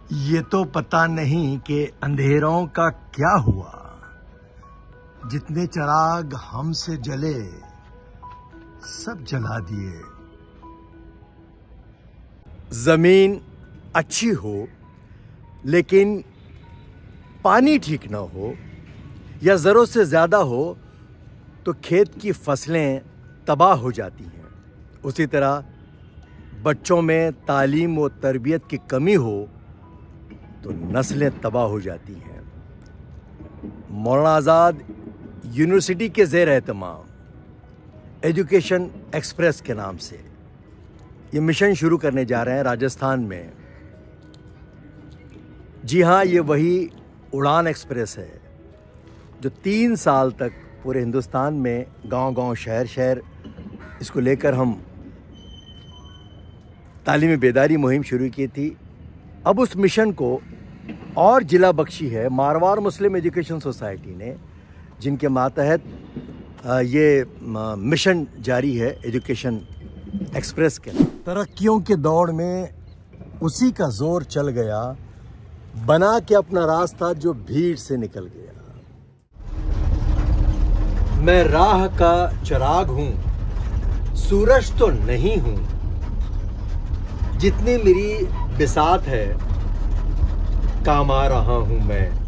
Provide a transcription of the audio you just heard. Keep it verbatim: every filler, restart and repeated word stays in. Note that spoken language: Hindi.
ये तो पता नहीं कि अंधेरों का क्या हुआ, जितने चिराग हमसे जले सब जला दिए। जमीन अच्छी हो लेकिन पानी ठीक ना हो या जरूरत से ज्यादा हो तो खेत की फसलें तबाह हो जाती हैं। उसी तरह बच्चों में तालीम व तरबियत की कमी हो तो नस्लें तबाह हो जाती हैं। मौलाना आज़ाद यूनिवर्सिटी के ज़ेर एहतमाम एजुकेशन एक्सप्रेस के नाम से ये मिशन शुरू करने जा रहे हैं राजस्थान में। जी हाँ, ये वही उड़ान एक्सप्रेस है जो तीन साल तक पूरे हिंदुस्तान में गांव-गांव, शहर-शहर इसको लेकर हम तालीमी बेदारी मुहिम शुरू की थी। अब उस मिशन को और जिला बख्शी है मारवाड़ मुस्लिम एजुकेशन सोसाइटी ने, जिनके मातहत ये मिशन जारी है एजुकेशन एक्सप्रेस के। तरक्कियों के दौड़ में उसी का जोर चल गया, बना के अपना रास्ता जो भीड़ से निकल गया। मैं राह का चिराग हूं, सूरज तो नहीं हूं। जितनी मेरी बिसात है काम आ रहा हूं मैं।